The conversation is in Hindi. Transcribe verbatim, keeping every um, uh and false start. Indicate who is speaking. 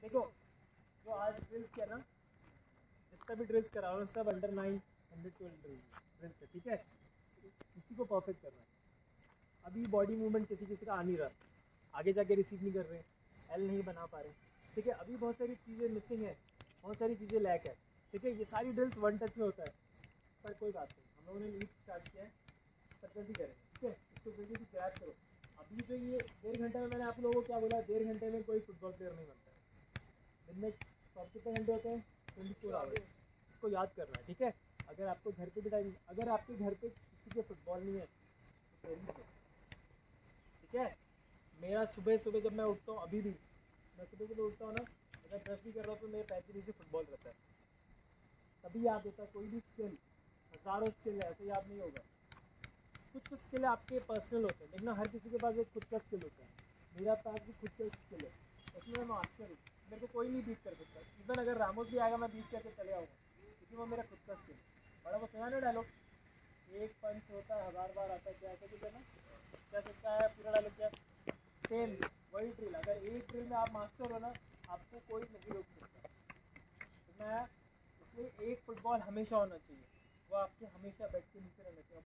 Speaker 1: देखो जो आज ड्रिल्स किया ना, जितना भी ड्रिल्स करा रहा सब under nine hundred twelve drills है, ठीक है। इसी को परफेक्ट करना है। अभी बॉडी मूवमेंट किसी किसी का आ नहीं रहा, आगे जाके रिसीव नहीं कर रहे, एल नहीं बना पा रहे, ठीक है। अभी बहुत सारी चीज़ें मिसिंग है, बहुत सारी चीज़ें लैक है, ठीक है। ये सारी ड्रिल्स वन टच में होता है, पर कोई बात नहीं, हम लोगों ने लीड स्टार्ट किया है, पर जल्दी करेंगे, ठीक है। इसको जल्दी से क्रैच करो। अभी जो ये डेढ़ घंटे में, मैंने आप लोगों को क्या बोला, डेढ़ घंटे में कोई फुटबॉल प्लेयर नहीं बनता है। दिन में कितने घंटे होते हैं? Twenty four hours. इसको याद करना है, ठीक है। अगर आपको घर पे भी टाइम, अगर आपके घर पे किसी के फुटबॉल नहीं है तो ट्रेनिंग करो, ठीक है। मेरा सुबह सुबह जब मैं उठता हूँ, अभी भी मैं सुबह सुबह उठता हूँ ना, अगर ब्रश भी कर रहा हूँ तो मेरे पैर के नीचे फुटबॉल रहता है, तभी याद होता है। कोई भी स्किल, हज़ारों स्किल है, ऐसे याद नहीं होगा। कुछ कुछ स्किल आपके पर्सनल होते हैं, देखना हर किसी के पास एक खुद का स्किल होता है। मेरा पास भी खुद का स्किल है, उसमें मैं मास्टर हूँ, मेरे को कोई नहीं बीट कर सकता। इवन अगर रामोस भी आएगा मैं बीट करके चले आऊँगा, क्योंकि वो मेरा खुद का स्किल है। बड़ा वो सुना ना डायलॉग, एक पंच होता है हज़ार बार आता है, क्या ऐसे कुछ है ना, क्या सकता है पूरा डायलॉग क्या, सेम वही ड्रिल। अगर एक ड्रिल में आप मास्टर हो ना, आपको कोई नहीं रोक सकता। तो मैं इसलिए एक फुटबॉल हमेशा होना चाहिए, वो आपके हमेशा बेड के नीचे रहना चाहिए।